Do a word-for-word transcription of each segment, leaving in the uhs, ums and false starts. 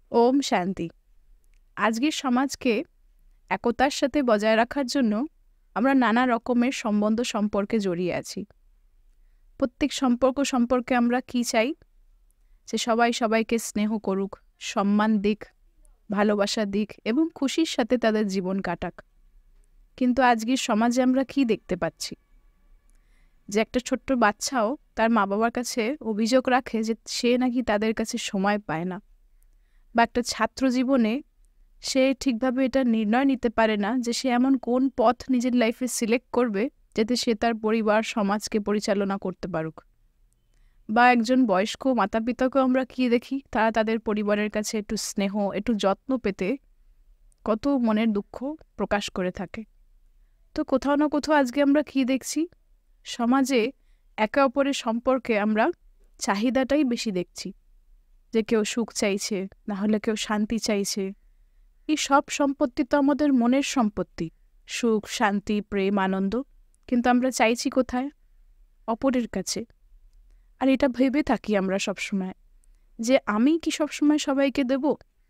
ওম শান্তি। আজকের সমাজকে একতার সাথে বজায় রাখার জন্য আমরা নানা রকমের সম্বন্ধ সম্পর্কে জড়িয়ে আছি। প্রত্যেক সম্পর্ক সম্পর্কে আমরা কি চাই? যে সবাই সবাইকে স্নেহ করুক, সম্মান দিক, ভালোবাসা দিক এবং খুশির সাথে তাদের জীবন কাটাক। কিন্তু আজকের সমাজে আমরা কি দেখতে পাচ্ছি? যে একটা ছোট্ট বাচ্চাও তার মা বাবার কাছে অভিযোগ রাখে যে সে নাকি তাদের কাছে সময় পায় না, বা একটা ছাত্র জীবনে সে ঠিকভাবে এটা নির্ণয় নিতে পারে না যে সে এমন কোন পথ নিজের লাইফে সিলেক্ট করবে যাতে সে তার পরিবার সমাজকে পরিচালনা করতে পারুক। বা একজন বয়স্ক মাতা পিতাকেও আমরা কি দেখি, তারা তাদের পরিবারের কাছে একটু স্নেহ, একটু যত্ন পেতে কত মনের দুঃখ প্রকাশ করে থাকে। তো কোথাও না কোথাও আজকে আমরা কি দেখছি, সমাজে একে অপরের সম্পর্কে আমরা চাহিদাটাই বেশি দেখছি, যে কেউ সুখ চাইছে, না হলে কেউ শান্তি চাইছে। এই সব সম্পত্তি তো আমাদের মনের সম্পত্তি, সুখ, শান্তি, প্রেম, আনন্দ। কিন্তু আমরা চাইছি কোথায়? অপরের কাছে। আর এটা ভেবে থাকি আমরা সবসময় যে আমি কি সবসময় সবাইকে দেব?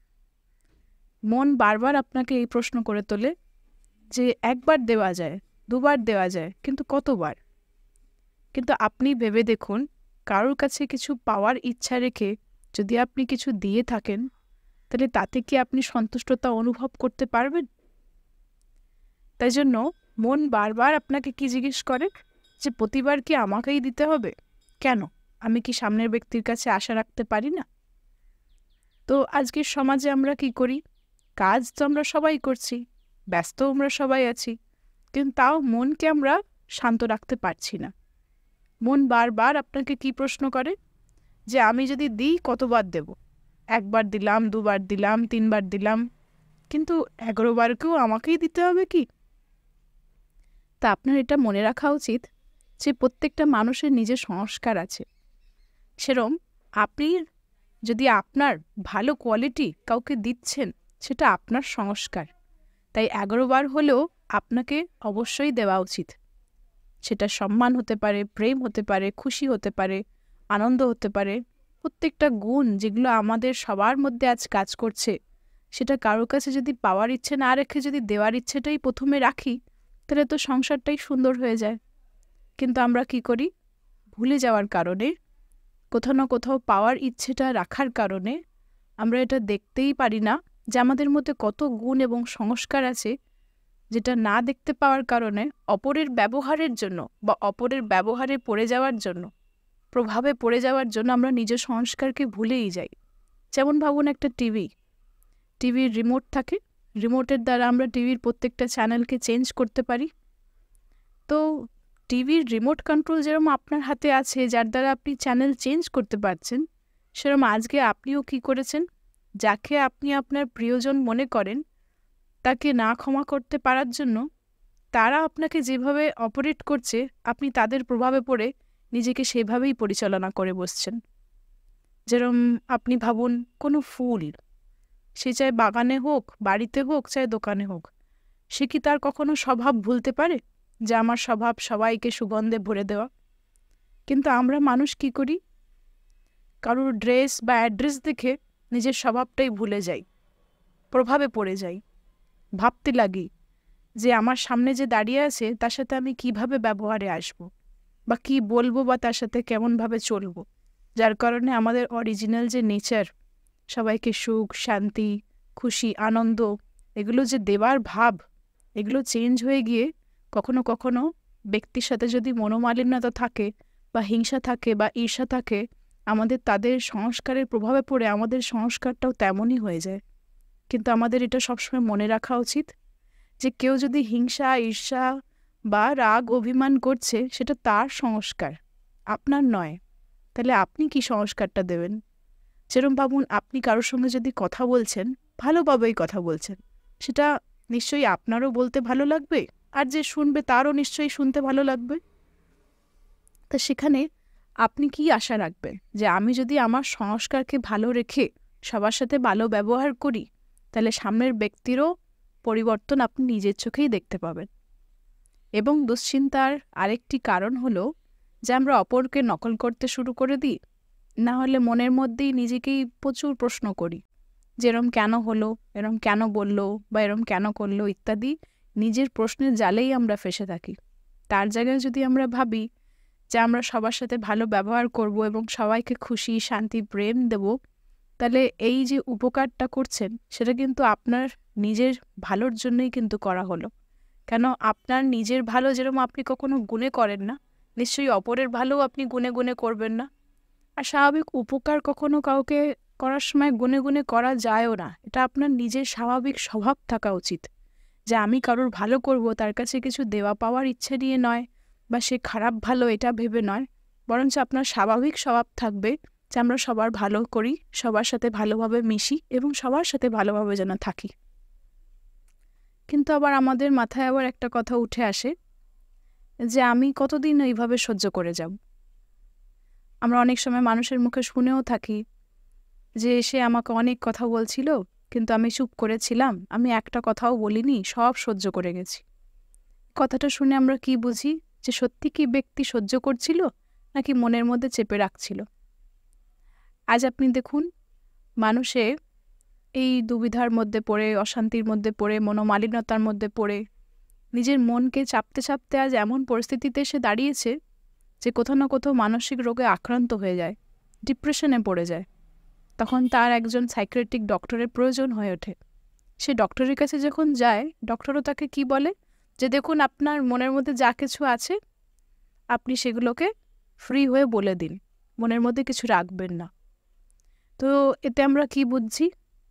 মন বারবার আপনাকে এই প্রশ্ন করে তোলে যে একবার দেওয়া যায়, দুবার দেওয়া যায়, কিন্তু কতবার? কিন্তু আপনি ভেবে দেখুন, কারোর কাছে কিছু পাওয়ার ইচ্ছা রেখে যদি আপনি কিছু দিয়ে থাকেন, তাহলে তাতে কি আপনি সন্তুষ্টতা অনুভব করতে পারবেন? তাই জন্য মন বারবার আপনাকে কি জিজ্ঞেস করে যে প্রতিবার কি আমাকেই দিতে হবে? কেন? আমি কি সামনের ব্যক্তির কাছে আশা রাখতে পারি না? তো আজকের সমাজে আমরা কি করি? কাজ তো আমরা সবাই করছি, ব্যস্ত আমরা সবাই আছি, কিন্তু তাও মনকে আমরা শান্ত রাখতে পারছি না। মন বারবার আপনাকে কি প্রশ্ন করে যে আমি যদি দিই কতবার দেব? একবার দিলাম, দুবার দিলাম, তিনবার দিলাম, কিন্তু এগারো বারকেও আমাকেই দিতে হবে কি? তা আপনার এটা মনে রাখা উচিত যে প্রত্যেকটা মানুষের নিজের সংস্কার আছে। সেরম আপনি যদি আপনার ভালো কোয়ালিটি কাউকে দিচ্ছেন, সেটা আপনার সংস্কার। তাই এগারো বার হলেও আপনাকে অবশ্যই দেওয়া উচিত। সেটা সম্মান হতে পারে, প্রেম হতে পারে, খুশি হতে পারে, আনন্দ হতে পারে। প্রত্যেকটা গুণ যেগুলো আমাদের সবার মধ্যে আজ কাজ করছে, সেটা কারোর কাছে যদি পাওয়ার ইচ্ছে না রেখে যদি দেওয়ার ইচ্ছেটাই প্রথমে রাখি, তাহলে তো সংসারটাই সুন্দর হয়ে যায়। কিন্তু আমরা কি করি? ভুলে যাওয়ার কারণে, কোথাও না কোথাও পাওয়ার ইচ্ছেটা রাখার কারণে আমরা এটা দেখতেই পারি না যে আমাদের মধ্যে কত গুণ এবং সংস্কার আছে, যেটা না দেখতে পাওয়ার কারণে অপরের ব্যবহারের জন্য বা অপরের ব্যবহারে পড়ে যাওয়ার জন্য, প্রভাবে পড়ে যাওয়ার জন্য আমরা নিজের সংস্কারকে ভুলেই যাই। যেমন ভাবুন, একটা টিভি টিভির রিমোট থাকে, রিমোটের দ্বারা আমরা টিভির প্রত্যেকটা চ্যানেলকে চেঞ্জ করতে পারি। তো টিভির রিমোট কন্ট্রোল যেরকম আপনার হাতে আছে, যার দ্বারা আপনি চ্যানেল চেঞ্জ করতে পারছেন, সেরকম আজকে আপনিও কি করেছেন? যাকে আপনি আপনার প্রিয়জন মনে করেন, তাকে না ক্ষমা করতে পারার জন্য তারা আপনাকে যেভাবে অপারেট করছে, আপনি তাদের প্রভাবে পড়ে নিজেকে সেভাবেই পরিচালনা করে বসছেন। যেরকম আপনি ভাবুন, কোনো ফুল, সে চাই বাগানে হোক, বাড়িতে হোক, চাই দোকানে হোক, সে কি তার কখনো স্বভাব ভুলতে পারে যে আমার স্বভাব সবাইকে সুগন্ধে ভরে দেওয়া? কিন্তু আমরা মানুষ কি করি? কারোর ড্রেস বা অ্যাড্রেস দেখে নিজের স্বভাবটাই ভুলে যাই, প্রভাবে পড়ে যাই, ভাবতে লাগি যে আমার সামনে যে দাঁড়িয়ে আছে তার সাথে আমি কিভাবে ব্যবহারে আসব, বা কি বলবো, বা তার সাথে কেমনভাবে চলবো। যার কারণে আমাদের অরিজিনাল যে নেচার, সবাইকে সুখ, শান্তি, খুশি, আনন্দ, এগুলো যে দেওয়ার ভাব, এগুলো চেঞ্জ হয়ে গিয়ে কখনো কখনো ব্যক্তির সাথে যদি মনোমালিন্যতা থাকে, বা হিংসা থাকে, বা ঈর্ষা থাকে, আমাদের তাদের সংস্কারের প্রভাবে পড়ে আমাদের সংস্কারটাও তেমনই হয়ে যায়। কিন্তু আমাদের এটা সবসময় মনে রাখা উচিত যে কেউ যদি হিংসা, ঈর্ষা বা রাগ, অভিমান করছে, সেটা তার সংস্কার, আপনার নয়। তাহলে আপনি কি সংস্কারটা দেবেন? যেরকম ভাবুন, আপনি কারোর সঙ্গে যদি কথা বলছেন, ভালোভাবেই কথা বলছেন, সেটা নিশ্চয়ই আপনারও বলতে ভালো লাগবে, আর যে শুনবে তারও নিশ্চয়ই শুনতে ভালো লাগবে। তা সেখানে আপনি কি আশা রাখবেন যে আমি যদি আমার সংস্কারকে ভালো রেখে সবার সাথে ভালো ব্যবহার করি, তাহলে সামনের ব্যক্তিরও পরিবর্তন আপনি নিজের চোখেই দেখতে পাবেন। এবং দুশ্চিন্তার আরেকটি কারণ হলো যে আমরা অপরকে নকল করতে শুরু করে দিই, না হলে মনের মধ্যেই নিজেকেই প্রচুর প্রশ্ন করি যে এরম কেন হলো, এরম কেন বললো বা এরম কেন করলো ইত্যাদি নিজের প্রশ্নের জালেই আমরা ফেসে থাকি। তার জায়গায় যদি আমরা ভাবি যে আমরা সবার সাথে ভালো ব্যবহার করব এবং সবাইকে খুশি, শান্তি, প্রেম দেব, তাহলে এই যে উপকারটা করছেন সেটা কিন্তু আপনার নিজের ভালোর জন্যই কিন্তু করা হলো। কেন আপনার নিজের ভালো যেরকম আপনি কখনো গুণে করেন না, নিশ্চয়ই অপরের ভালোও আপনি গুণে গুণে করবেন না। আর স্বাভাবিক উপকার কখনো কাউকে করার সময় গুণে গুণে করা যায়ও না। এটা আপনার নিজের স্বাভাবিক স্বভাব থাকা উচিত যে আমি কারোর ভালো করব তার কাছে কিছু দেওয়া পাওয়ার ইচ্ছে নিয়ে নয়, বা সে খারাপ ভালো এটা ভেবে নয়, বরঞ্চ আপনার স্বাভাবিক স্বভাব থাকবে যে আমরা সবার ভালো করি, সবার সাথে ভালোভাবে মিশি এবং সবার সাথে ভালোভাবে যেন থাকি। কিন্তু আবার আমাদের মাথায় আবার একটা কথা উঠে আসে যে আমি কতদিন এইভাবে সহ্য করে যাব। আমরা অনেক সময় মানুষের মুখে শুনেও থাকি যে সে আমাকে অনেক কথা বলছিল কিন্তু আমি চুপ করেছিলাম, আমি একটা কথাও বলিনি, সব সহ্য করে গেছি। কথাটা শুনে আমরা কি বুঝি? যে সত্যি কি ব্যক্তি সহ্য করছিল নাকি মনের মধ্যে চেপে রাখছিল? আজ আপনি দেখুন, মানুষে এই দুবিধার মধ্যে পড়ে, অশান্তির মধ্যে পড়ে, মনোমালিন্যতার মধ্যে পড়ে নিজের মনকে চাপতে চাপতে আজ এমন পরিস্থিতিতে এসে দাঁড়িয়েছে যে কোথাও না কোথাও মানসিক রোগে আক্রান্ত হয়ে যায়, ডিপ্রেশনে পড়ে যায়। তখন তার একজন সাইকিয়াট্রিক ডক্টরের প্রয়োজন হয়ে ওঠে। সে ডক্টরের কাছে যখন যায়, ডক্টরও তাকে কি বলে যে দেখুন আপনার মনের মধ্যে যা কিছু আছে আপনি সেগুলোকে ফ্রি হয়ে বলে দিন, মনের মধ্যে কিছু রাখবেন না। তো এতে আমরা কি বুঝছি?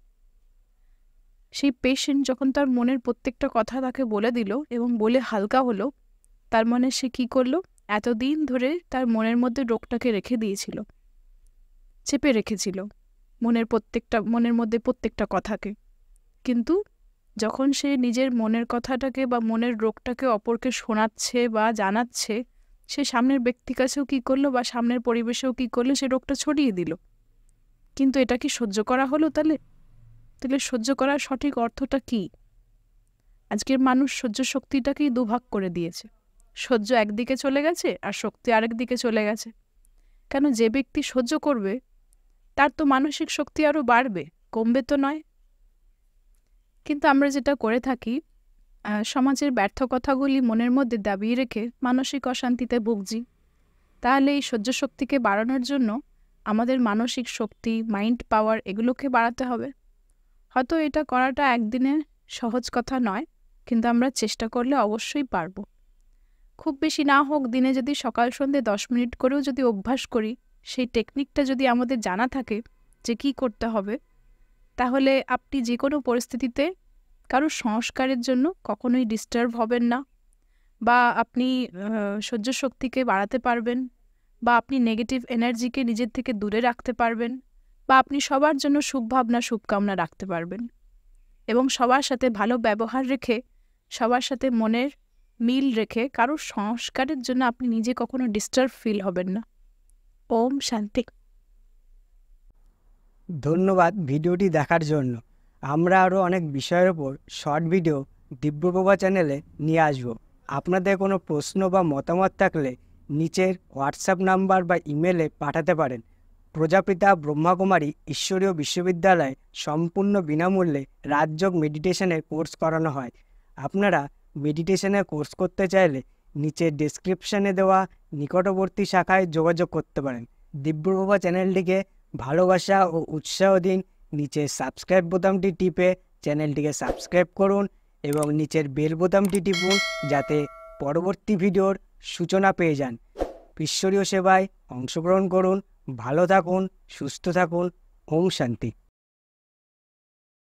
সেই পেশেন্ট যখন তার মনের প্রত্যেকটা কথা তাকে বলে দিল এবং বলে হালকা হলো, তার মানে সে কি করলো? এতদিন ধরে তার মনের মধ্যে রোগটাকে রেখে দিয়েছিল, চেপে রেখেছিল মনের প্রত্যেকটা মনের মধ্যে প্রত্যেকটা কথাকে। কিন্তু যখন সে নিজের মনের কথাটাকে বা মনের রোগটাকে অপরকে শোনাচ্ছে বা জানাচ্ছে, সে সামনের ব্যক্তির কাছেও কী করলো বা সামনের পরিবেশেও কী করলো, সে রোগটা ছড়িয়ে দিল। কিন্তু এটা কি সহ্য করা হলো? তাহলে তাহলে সহ্য করার সঠিক অর্থটা কি? আজকের মানুষ সহ্য শক্তিটাকেই দুভাগ করে দিয়েছে। সহ্য একদিকে চলে গেছে আর শক্তি আরেক দিকে চলে গেছে। কেন? যে ব্যক্তি সহ্য করবে তার তো মানসিক শক্তি আরও বাড়বে, কমবে তো নয়। কিন্তু আমরা যেটা করে থাকি, সমাজের ব্যর্থ কথাগুলি মনের মধ্যে দাবিয়ে রেখে মানসিক অশান্তিতে ভুগছি। তাহলে এই সহ্য শক্তিকে বাড়ানোর জন্য আমাদের মানসিক শক্তি, মাইন্ড পাওয়ার এগুলোকে বাড়াতে হবে। হয়তো এটা করাটা একদিনে সহজ কথা নয়, কিন্তু আমরা চেষ্টা করলে অবশ্যই পারব। খুব বেশি না হোক, দিনে যদি সকাল সন্ধ্যে দশ মিনিট করেও যদি অভ্যাস করি, সেই টেকনিকটা যদি আমাদের জানা থাকে যে কী করতে হবে, তাহলে আপনি যে কোনো পরিস্থিতিতে কারোর সংস্কারের জন্য কখনোই ডিস্টার্ব হবেন না, বা আপনি সহ্য শক্তিকে বাড়াতে পারবেন, বা আপনি নেগেটিভ এনার্জিকে নিজের থেকে দূরে রাখতে পারবেন, বা আপনি সবার জন্য শুভভাবনা, শুভকামনা রাখতে পারবেন এবং সবার সাথে ভালো ব্যবহার রেখে, সবার সাথে মনের মিল রেখে কারোর সংস্কারের জন্য আপনি নিজে কখনো ডিস্টার্ব ফিল হবেন না। ওম শান্তি। ধন্যবাদ ভিডিওটি দেখার জন্য। আমরা আরও অনেক বিষয়ের ওপর শর্ট ভিডিও দিব্যপ্রভা চ্যানেলে নিয়ে আসব। আপনাদের কোনো প্রশ্ন বা মতামত থাকলে নিচের হোয়াটসঅ্যাপ নাম্বার বা ইমেলে পাঠাতে পারেন। প্রজাপিতা ব্রহ্মাকুমারী ঈশ্বরীয় বিশ্ববিদ্যালয়ে সম্পূর্ণ বিনামূল্যে রাজযোগ মেডিটেশনের কোর্স করানো হয়। আপনারা মেডিটেশনের কোর্স করতে চাইলে নিচের ডেসক্রিপশানে দেওয়া নিকটবর্তী শাখায় যোগাযোগ করতে পারেন। দিব্যপ্রভা চ্যানেলটিকে ভালোবাসা ও উৎসাহ দিন। নিচের সাবস্ক্রাইব বোতামটি টিপে চ্যানেলটিকে সাবস্ক্রাইব করুন এবং নিচের বেল বোতামটি টিপুন যাতে পরবর্তী ভিডিওর সূচনা পেয়ে যান। ঈশ্বরীয় সেবায় অংশগ্রহণ করুন। ভালো থাকুন, সুস্থ থাকুন। ওম শান্তি।